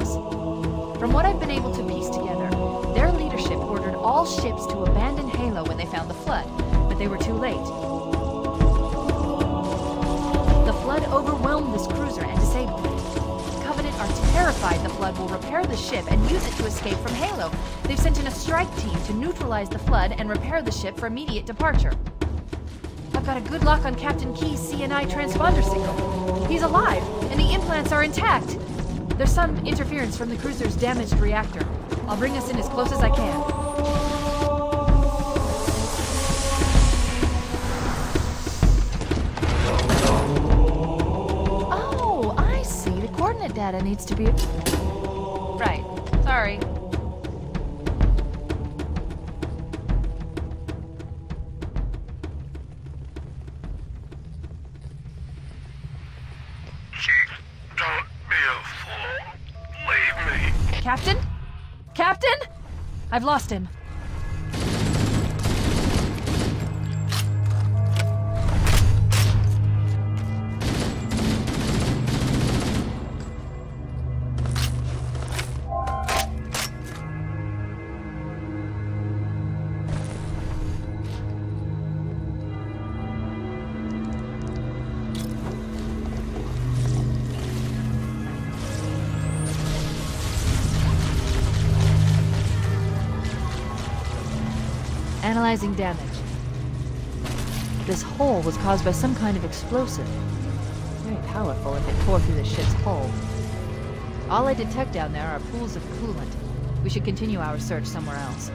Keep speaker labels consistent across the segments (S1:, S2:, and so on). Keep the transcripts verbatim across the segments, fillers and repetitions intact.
S1: Betrayals. From what I've been able to piece together, their leadership ordered all ships to abandon Halo when they found the Flood, but they were too late. The Flood overwhelmed this cruiser and disabled it. The Covenant are terrified the Flood will repair the ship and use it to escape from Halo. They've sent in a strike team to neutralize the Flood and repair the ship for immediate departure. I've got a good lock on Captain Key's C N I transponder signal. He's alive, and the implants are intact. There's some interference from the cruiser's damaged reactor. I'll bring us in as close as I can. Oh, I see. The coordinate data needs to be... Right. Sorry. Captain? Captain? I've lost him. Analyzing damage. This hole was caused by some kind of explosive. Very powerful if it tore through the ship's hull. All I detect down there are pools of coolant. We should continue our search somewhere else.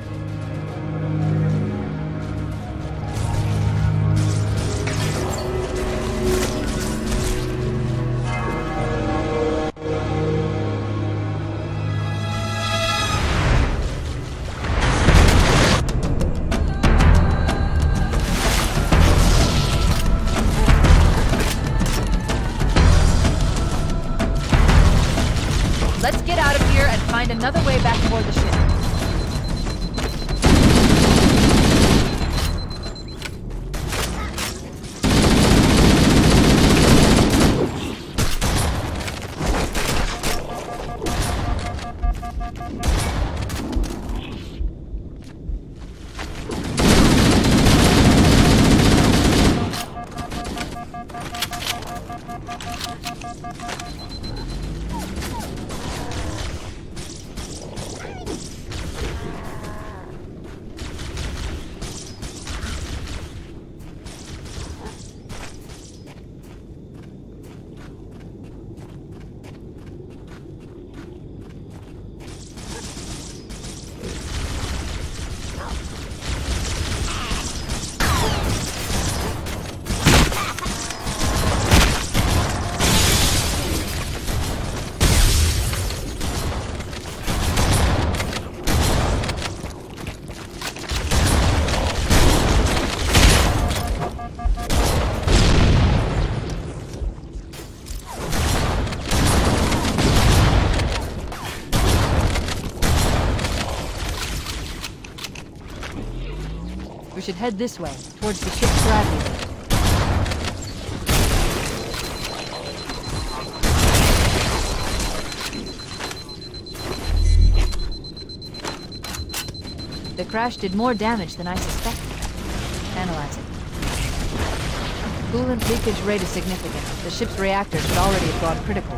S1: Let's get out of here and find another way back aboard the ship. We should head this way, towards the ship's gravity. The crash did more damage than I suspected. Analyzing. Coolant leakage rate is significant. The ship's reactor should already have gone critical.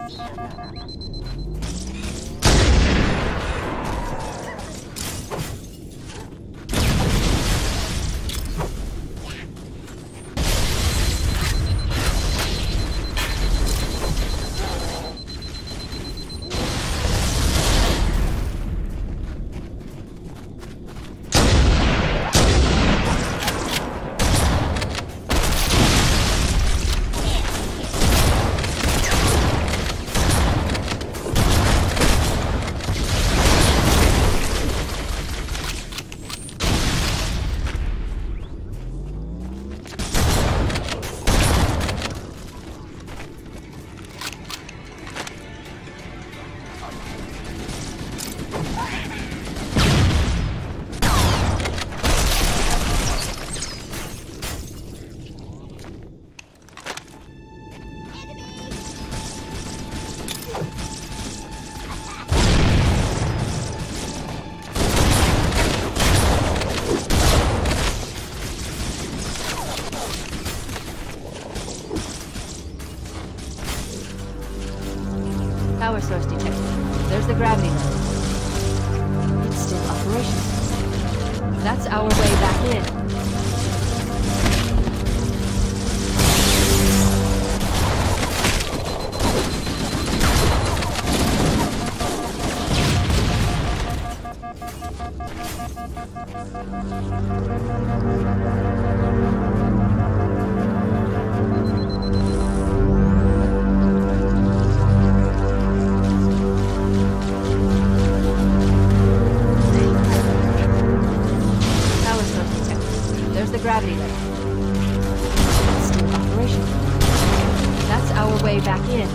S1: Power source detected. There's the gravity level. It's still operational. That's our way back in. Gravity level. It's still operational. That's our way back in.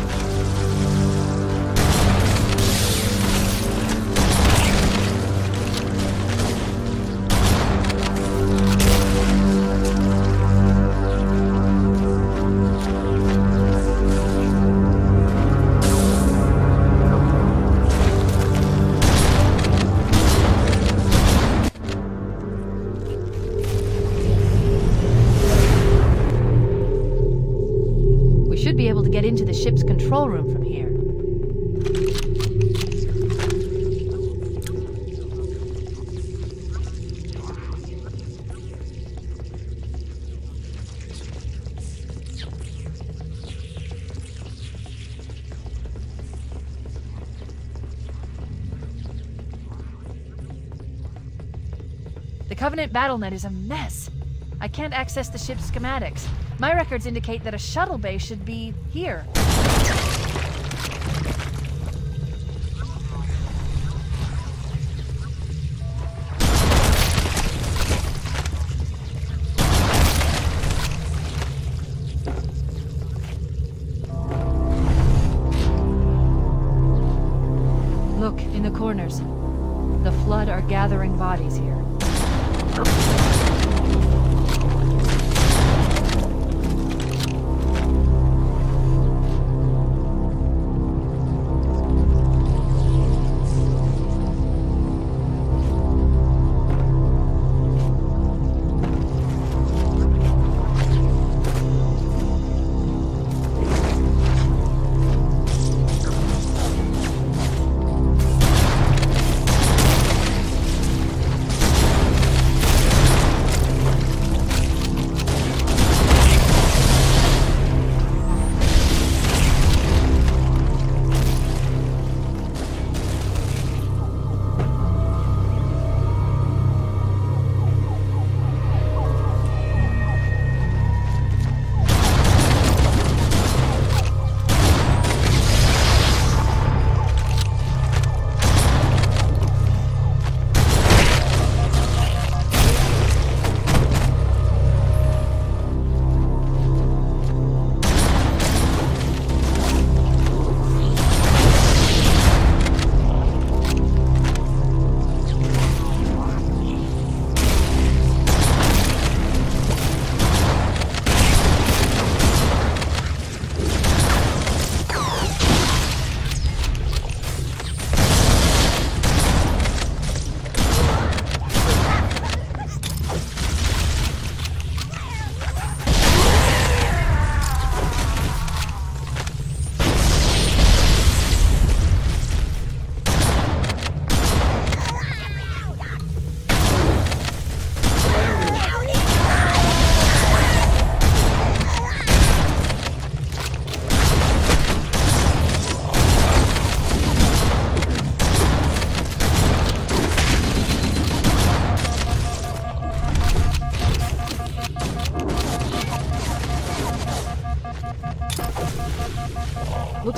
S1: Be able to get into the ship's control room from here. The Covenant BattleNet is a mess. I can't access the ship's schematics. My records indicate that a shuttle bay should be here. Look, in the corners. The Flood are gathering bodies here.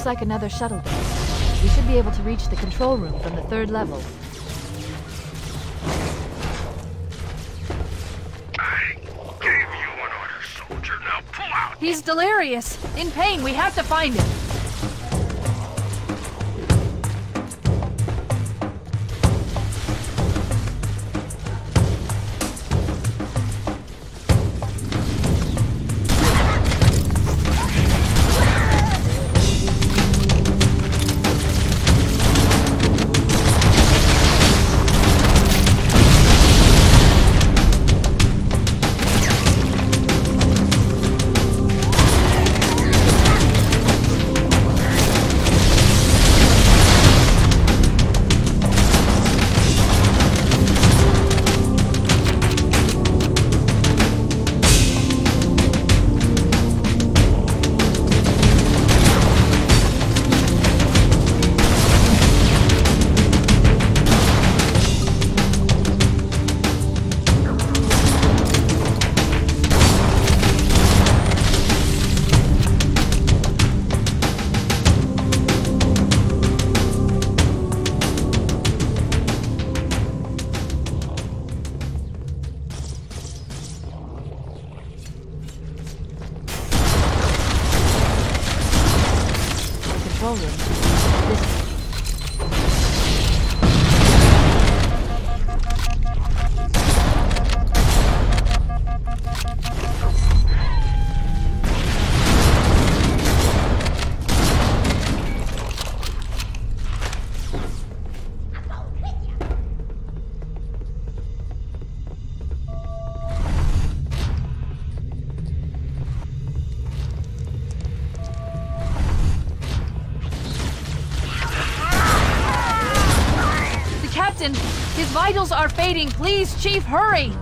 S1: like another shuttle bay. We should be able to reach the control room from the third level.
S2: I gave you an order, soldier. Now pull out!
S1: He's delirious. In pain. We have to find him. Control room. This His vitals are fading. Please, Chief, hurry!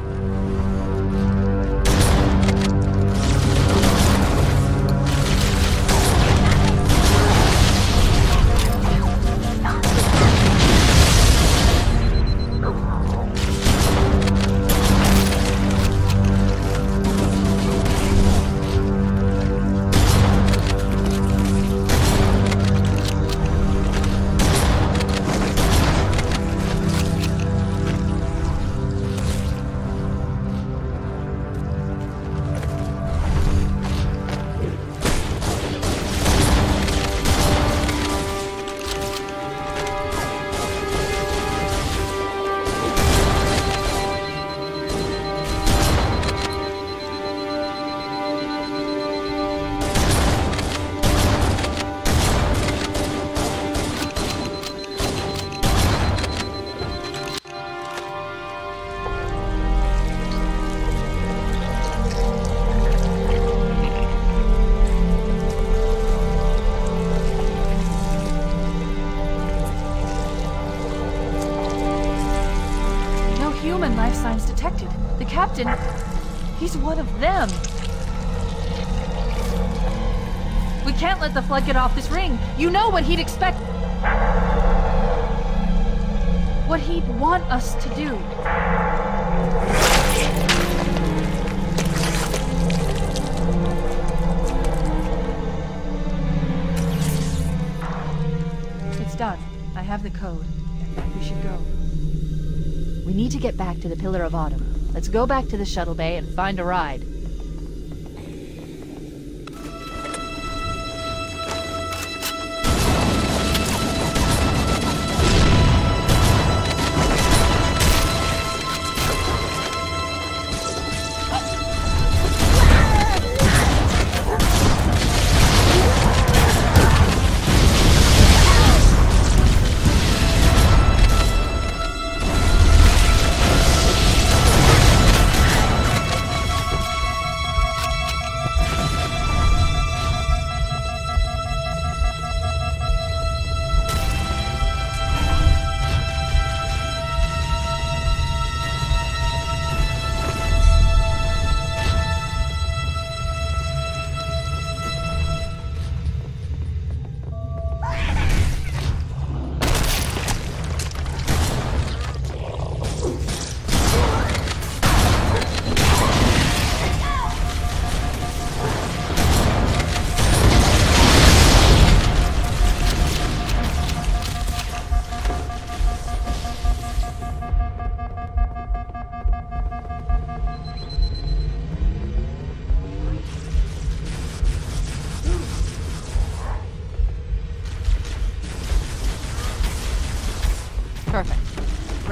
S1: Life signs detected. The captain, he's one of them. We can't let the flood get off this ring. You know what he'd expect. What he'd want us to do. It's done. I have the code. We should go. We need to get back to the Pillar of Autumn. Let's go back to the shuttle bay and find a ride.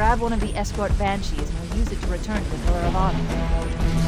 S1: grab one of the escort banshees and we'll use it to return to the Pillar of Honor.